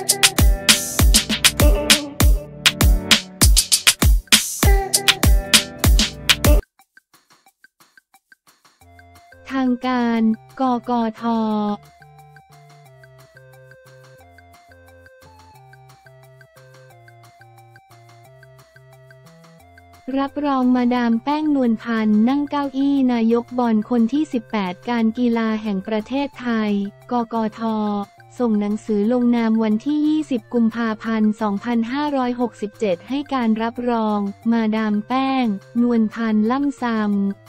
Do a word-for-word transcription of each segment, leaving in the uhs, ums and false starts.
ทางการ กกท.รับรองมาดามแป้งนวลพันธ์นั่งเก้าอี้นายกบอลคนที่สิบแปดการกีฬาแห่งประเทศไทย กกท.ส่งหนังสือลงนามวันที่ยี่สิบกุมภาพันธ์ สองพันห้าร้อยหกสิบเจ็ดให้การรับรองมาดามแป้งนวลพันธ์ล่ำซำ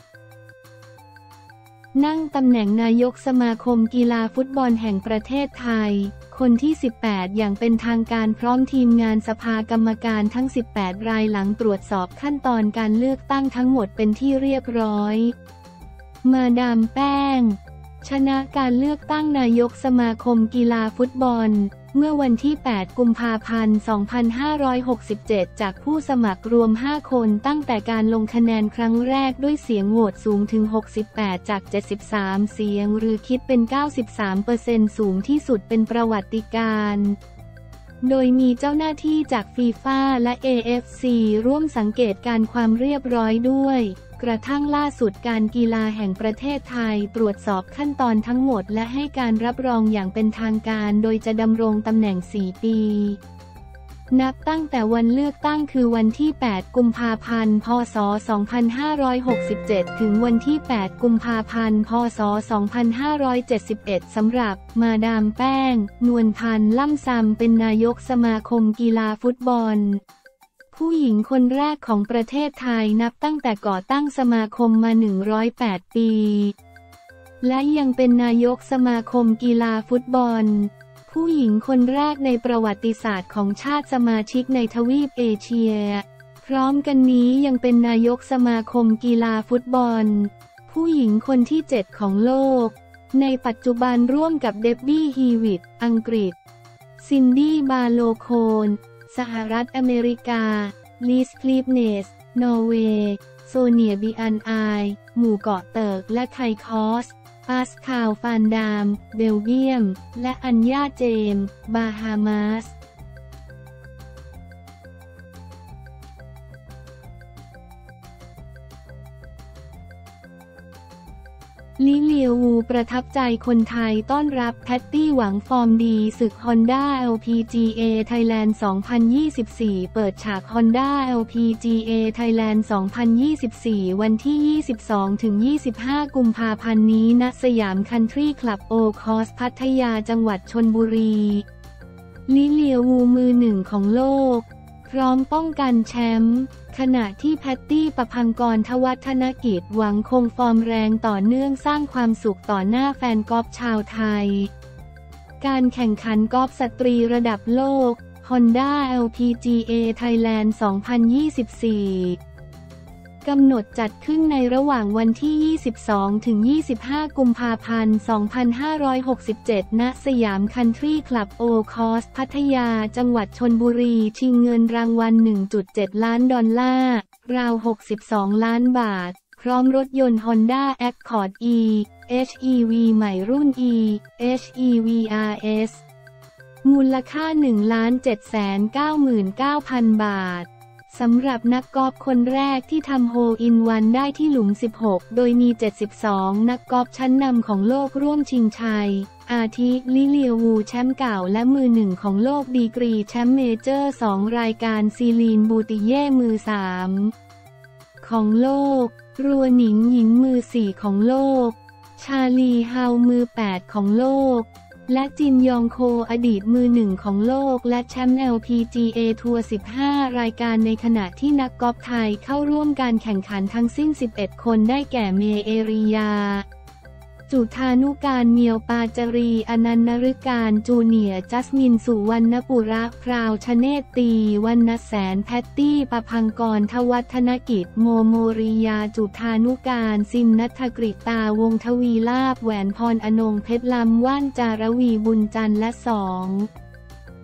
นั่งตำแหน่งนายกสมาคมกีฬาฟุตบอลแห่งประเทศไทยคนที่สิบแปดอย่างเป็นทางการพร้อมทีมงานสภากรรมการทั้งสิบแปดรายหลังตรวจสอบขั้นตอนการเลือกตั้งทั้งหมดเป็นที่เรียบร้อยมาดามแป้งชนะการเลือกตั้งนายกสมาคมกีฬาฟุตบอลเมื่อวันที่แปดกุมภาพันธ์ สองพันห้าร้อยหกสิบเจ็ดจากผู้สมัครรวมห้าคนตั้งแต่การลงคะแนนครั้งแรกด้วยเสียงโหวตสูงถึงหกสิบแปดจากเจ็ดสิบสามเสียงหรือคิดเป็น เก้าสิบสามเปอร์เซ็นต์ สูงที่สุดเป็นประวัติการณ์โดยมีเจ้าหน้าที่จากฟีฟ่าและ เอ เอฟ ซี ร่วมสังเกตการความเรียบร้อยด้วยกระทั่งล่าสุดการกีฬาแห่งประเทศไทยตรวจสอบขั้นตอนทั้งหมดและให้การรับรองอย่างเป็นทางการโดยจะดำรงตำแหน่งสี่ปีนับตั้งแต่วันเลือกตั้งคือวันที่แปดกุมภาพันธ์พ.ศ. สองพันห้าร้อยหกสิบเจ็ดถึงวันที่แปดกุมภาพันธ์พ.ศ. สองพันห้าร้อยเจ็ดสิบเอ็ดสำหรับมาดามแป้งนวลพันธ์ล่ำซำเป็นนายกสมาคมกีฬาฟุตบอลผู้หญิงคนแรกของประเทศไทยนับตั้งแต่ก่อตั้งสมาคมมาหนึ่งร้อยแปดปีและยังเป็นนายกสมาคมกีฬาฟุตบอลผู้หญิงคนแรกในประวัติศาสตร์ของชาติสมาชิกในทวีปเอเชียพร้อมกันนี้ยังเป็นนายกสมาคมกีฬาฟุตบอลผู้หญิงคนที่เจ็ดของโลกในปัจจุบันร่วมกับเดบบี้ฮีวิตอังกฤษซินดี้บาโลโคนสหรัฐอเมริกาลิสคลีฟเนสนอร์เวย์โซเนียบิอันไอหมู่เกาะเติร์กและไทคอสปาสคาลฟานดามเบลเยียมและอัญญาเจมส์บาฮามาสลิเลียววูประทับใจคนไทยต้อนรับแพตตี้หวังฟอร์มดีศึก Honda แอล พี จี เอ Thailand สองพันยี่สิบสี่เปิดฉาก Honda แอล พี จี เอ Thailand สองพันยี่สิบสี่วันที่ ยี่สิบสองถึงยี่สิบห้า กุมภาพันธ์นี้ณสยามคันทรีคลับโอคอสพัทยาจังหวัดชลบุรีลิเลียววูมือหนึ่งของโลกพร้อมป้องกันแชมป์ขณะที่แพตตี้ประภังกรทวัฒนกิจหวังคงฟอร์มแรงต่อเนื่องสร้างความสุขต่อหน้าแฟนกอล์ฟชาวไทยการแข่งขันกอล์ฟสตรีระดับโลก Honda แอล พี จี เอ Thailand สองพันยี่สิบสี่กำหนดจัดขึ้นในระหว่างวันที่ ยี่สิบสองถึงยี่สิบห้า กุมภาพันธ์ สองพันห้าร้อยหกสิบเจ็ด ณ สยามคันทรีคลับโอคอสพัทยาจังหวัดชลบุรีชิงเงินรางวัล หนึ่งจุดเจ็ด ล้านดอลลาร์ราว หกสิบสอง ล้านบาทพร้อมรถยนต์ Honda Accord E เอช อี วี ใหม่รุ่น E เอช อี วี อาร์ เอส มูลค่า หนึ่งล้านเจ็ดแสนเก้าหมื่นเก้าพัน บาทสำหรับนักกอล์ฟคนแรกที่ทำโฮลอินวันได้ที่หลุมสิบหกโดยมีเจ็ดสิบสองนักกอล์ฟชั้นนำของโลกร่วมชิงชัยอาทิลิเลียววูแชมป์เก่าและมือหนึ่งของโลกดีกรีแชมป์เมเจอร์สองรายการซีลีนบูติเย่มือสามของโลกรัวหนิงหญิงมือสี่ของโลกชาลีฮาวมือแปดของโลกและจินยองโคอดีตมือหนึ่งของโลกและแชมป์ แอล พี จี เอ ทัวร์สิบห้ารายการในขณะที่นักกอล์ฟไทยเข้าร่วมการแข่งขันทั้งสิ้นสิบเอ็ดคนได้แก่เมเอริยาจุธานุการเมียวปาจารีอนันต์นฤการจูเนียร์จัสมินสุวรรณปุระพราวชเนตตีวรรณแสนแพตตี้ประภังกรทวัฒนกิจโมโมริยาจุธานุการซิมนัทกฤตาวงทวีลาภแหวนพรอนงเพชรลำว่านจารวีบุญจันทร์และสอง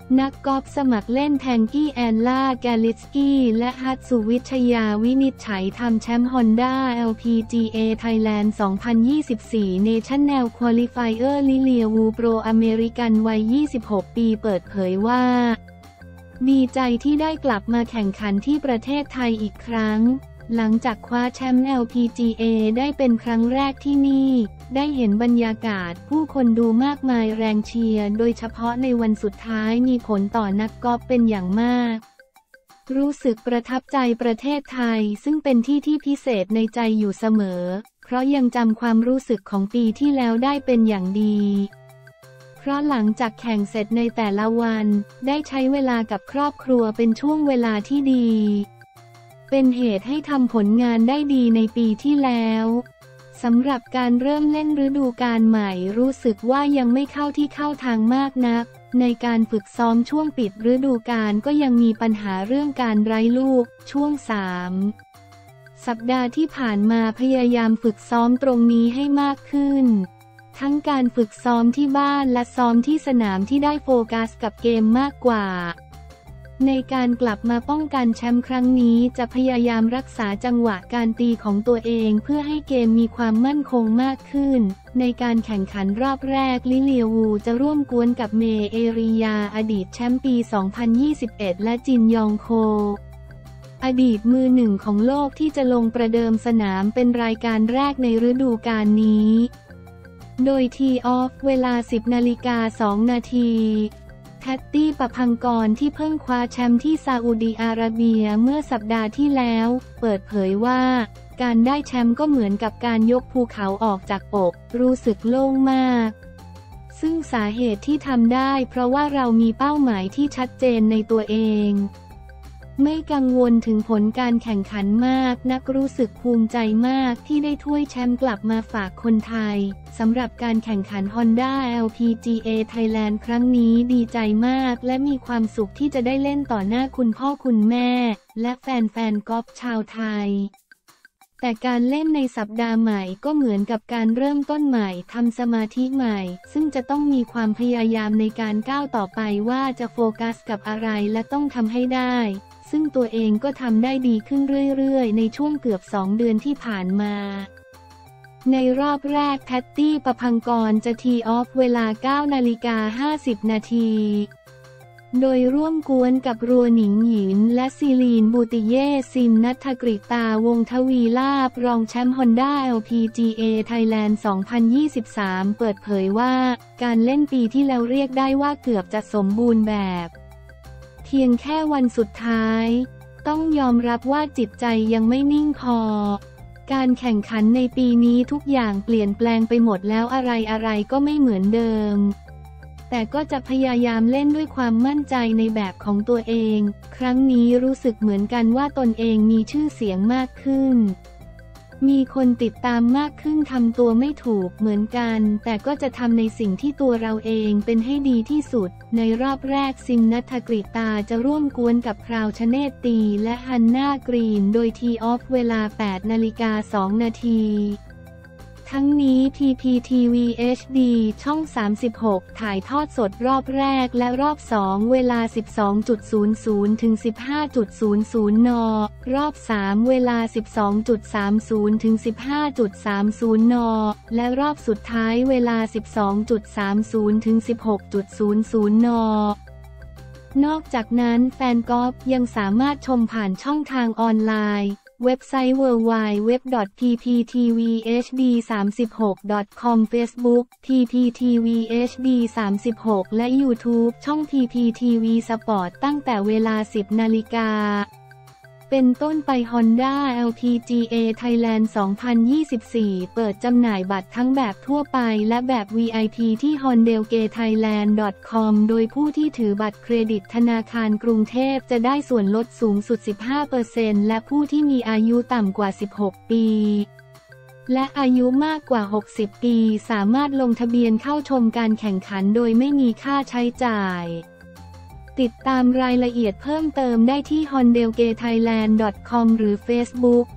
นักกอล์ฟสมัครเล่นแทงกี้แอนล่าแกลิสกี้และฮัตสุวิชยาวินิจฉัยทำแชมป์ฮอนด้า แอล พี จี เอ Thailand สองพันยี่สิบสี่ National Qualifier ลิเลียวูโปรอเมริกันวัย ยี่สิบหก ปีเปิดเผยว่าดีใจที่ได้กลับมาแข่งขันที่ประเทศไทยอีกครั้งหลังจากคว้าแชมป์ แอล พี จี เอ ได้เป็นครั้งแรกที่นี่ได้เห็นบรรยากาศผู้คนดูมากมายแรงเชียร์โดยเฉพาะในวันสุดท้ายมีผลต่อนักกอล์ฟเป็นอย่างมากรู้สึกประทับใจประเทศไทยซึ่งเป็นที่ที่พิเศษในใจอยู่เสมอเพราะยังจำความรู้สึกของปีที่แล้วได้เป็นอย่างดีเพราะหลังจากแข่งเสร็จในแต่ละวันได้ใช้เวลากับครอบครัวเป็นช่วงเวลาที่ดีเป็นเหตุให้ทำผลงานได้ดีในปีที่แล้วสำหรับการเริ่มเล่นฤดูกาลใหม่รู้สึกว่ายังไม่เข้าที่เข้าทางมากนักในการฝึกซ้อมช่วงปิดฤดูกาลก็ยังมีปัญหาเรื่องการไร้ลูกช่วงสามสัปดาห์ที่ผ่านมาพยายามฝึกซ้อมตรงนี้ให้มากขึ้นทั้งการฝึกซ้อมที่บ้านและซ้อมที่สนามที่ได้โฟกัสกับเกมมากกว่าในการกลับมาป้องกันแชมป์ครั้งนี้จะพยายามรักษาจังหวะการตีของตัวเองเพื่อให้เกมมีความมั่นคงมากขึ้นในการแข่งขันรอบแรกลิเลียวูจะร่วมกวนกับเมเอริยาอดีตแชมป์ปี สองพันยี่สิบเอ็ด และจินยองโคอดีตมือหนึ่งของโลกที่จะลงประเดิมสนามเป็นรายการแรกในฤดูกาลนี้โดยทีออฟเวลา สิบนาฬิกาสองนาทีแพตตี้ประภังกรที่เพิ่งคว้าแชมป์ที่ซาอุดิอาระเบียเมื่อสัปดาห์ที่แล้วเปิดเผยว่าการได้แชมป์ก็เหมือนกับการยกภูเขาออกจากอกรู้สึกโล่งมากซึ่งสาเหตุที่ทำได้เพราะว่าเรามีเป้าหมายที่ชัดเจนในตัวเองไม่กังวลถึงผลการแข่งขันมากนักรู้สึกภูมิใจมากที่ได้ถ้วยแชมป์กลับมาฝากคนไทยสำหรับการแข่งขัน Honda แอล พี จี เอ Thailand ครั้งนี้ดีใจมากและมีความสุขที่จะได้เล่นต่อหน้าคุณพ่อคุณแม่และแฟนๆกอล์ฟชาวไทยแต่การเล่นในสัปดาห์ใหม่ก็เหมือนกับการเริ่มต้นใหม่ทำสมาธิใหม่ซึ่งจะต้องมีความพยายามในการก้าวต่อไปว่าจะโฟกัสกับอะไรและต้องทำให้ได้ซึ่งตัวเองก็ทำได้ดีขึ้นเรื่อยๆในช่วงเกือบสองเดือนที่ผ่านมาในรอบแรกแพตตี้ประภังกรจะทีออฟเวลา เก้านาฬิกาห้าสิบนาทีโดยร่วมกวนกับรัวหนิงหยินและซีลีนบูติเย่ซิมนัทกฤตาวงศ์ทวีลาภรองแชมป์ Honda แอล พี จี เอ Thailand สองพันยี่สิบสาม เปิดเผยว่าการเล่นปีที่แล้วเรียกได้ว่าเกือบจะสมบูรณ์แบบเพียงแค่วันสุดท้ายต้องยอมรับว่าจิตใจยังไม่นิ่งพอการแข่งขันในปีนี้ทุกอย่างเปลี่ยนแปลงไปหมดแล้วอะไรๆก็ไม่เหมือนเดิมแต่ก็จะพยายามเล่นด้วยความมั่นใจในแบบของตัวเองครั้งนี้รู้สึกเหมือนกันว่าตนเองมีชื่อเสียงมากขึ้นมีคนติดตามมากขึ้นทำตัวไม่ถูกเหมือนกันแต่ก็จะทำในสิ่งที่ตัวเราเองเป็นให้ดีที่สุดในรอบแรกซิมนัทกฤตาจะร่วมกวนกับพราวชเนตตีและฮันน่ากรีนโดยทีออฟเวลา แปดนาฬิกาสองนาทีทั้งนี้ พี พี ที วี เอช ดี ช่อง สามสิบหก ถ่ายทอดสดรอบแรกและรอบสองเวลา สิบสองนาฬิกา ถึง สิบห้านาฬิกา น รอบสามเวลา สิบสองนาฬิกา ถึง สิบห้านาฬิกา น และรอบสุดท้ายเวลา สิบสองนาฬิกา ถึง สิบหกนาฬิกา น นอกจากนั้นแฟนกอล์ฟยังสามารถชมผ่านช่องทางออนไลน์เว็บไซต์ ดับเบิลยู ดับเบิลยู ดับเบิลยู ดอท พี พี ที วี เอช ดี สามสิบหก ดอท คอม Facebook พี พี ที วี เอช ดี สามสิบหก และ YouTube ช่อง พี พี ที วี Sport ตั้งแต่เวลา สิบนาฬิกาเป็นต้นไป Honda แอล พี จี เอ Thailand สองพันยี่สิบสี่ เปิดจำหน่ายบัตรทั้งแบบทั่วไปและแบบ วี ไอ พี ที่ ฮอนเดลเกไทยแลนด์ ดอท คอม โดยผู้ที่ถือบัตรเครดิตธนาคารกรุงเทพจะได้ส่วนลดสูงสุด สิบห้าเปอร์เซ็นต์ และผู้ที่มีอายุต่ำกว่า สิบหก ปีและอายุมากกว่า หกสิบ ปีสามารถลงทะเบียนเข้าชมการแข่งขันโดยไม่มีค่าใช้จ่ายติดตามรายละเอียดเพิ่มเติมได้ที่ ฮอนเดลเกไทยแลนด์ ดอท คอม หรือ Facebook